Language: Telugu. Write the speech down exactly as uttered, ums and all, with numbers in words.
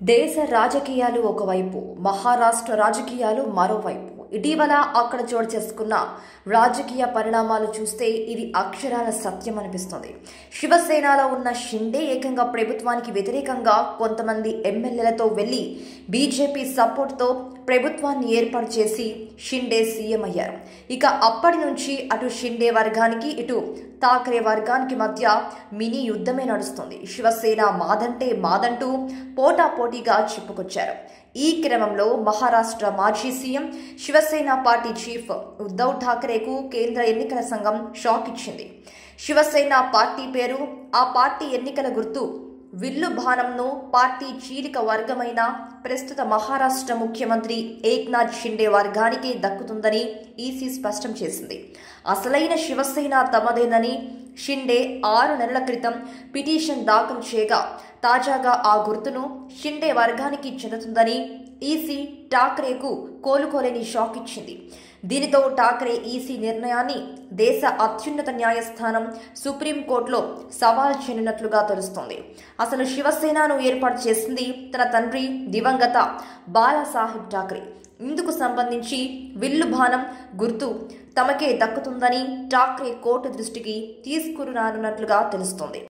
దేశ రాజకీయాలు ఒకవైపు, మహారాష్ట్ర రాజకీయాలు మరోవైపు. ఇటీవల అక్కడ చోటు చేసుకున్న రాజకీయ పరిణామాలు చూస్తే ఇది అక్షరాల సత్యం అనిపిస్తుంది. శివసేనలో ఉన్న షిండే ఏకంగా ప్రభుత్వానికి వ్యతిరేకంగా కొంతమంది ఎమ్మెల్యేలతో వెళ్లి బీజేపీ సపోర్ట్తో ప్రభుత్వాన్ని ఏర్పాటు చేసి షిండే సీఎం అయ్యారు. ఇక అప్పటి నుంచి అటు షిండే వర్గానికి ఇటు ఠాక్రే వర్గానికి మధ్య మినీ యుద్ధమే నడుస్తుంది. శివసేన మాదంటే మాదంటూ పోటాపోటీగా చెప్పుకొచ్చారు. ఈ క్రమంలో మహారాష్ట్ర మాజీ CM, Shiv Sena party chief Uddhav ఠాక్రేకు కేంద్ర ఎన్నికల సంఘం షాక్ ఇచ్చింది. శివసేన పార్టీ పేరు, ఆ పార్టీ ఎన్నికల గుర్తు విల్లు బాణంను పార్టీ చీలిక వర్గమైన ప్రస్తుత మహారాష్ట్ర ముఖ్యమంత్రి ఏక్నాథ్ షిండే వర్గానికి దక్కుతుందని ఈసీ స్పష్టం చేసింది. అసలైన శివసేన తమదేనని షిండే ఆరు నెలల క్రితం పిటిషన్ దాఖలు చేయగా తాజాగా ఆ గుర్తును షిండే వర్గానికి చెందుతుందని ఈసీ ఠాక్రేకు కోలుకోలేని షాక్ ఇచ్చింది. దీనితో ఠాక్రే ఈసీ నిర్ణయాన్ని దేశ అత్యున్నత న్యాయస్థానం సుప్రీంకోర్టులో సవాల్ చేయనున్నట్లుగా తెలుస్తోంది. అసలు శివసేనను ఏర్పాటు చేసింది తన తండ్రి దివంగత బాలాసాహెబ్ ఠాక్రే. ఇందుకు సంబంధించి విల్లు బాణం గుర్తు తమకే దక్కుతుందని ఠాక్రే కోర్టు దృష్టికి తీసుకురానున్నట్లుగా తెలుస్తోంది.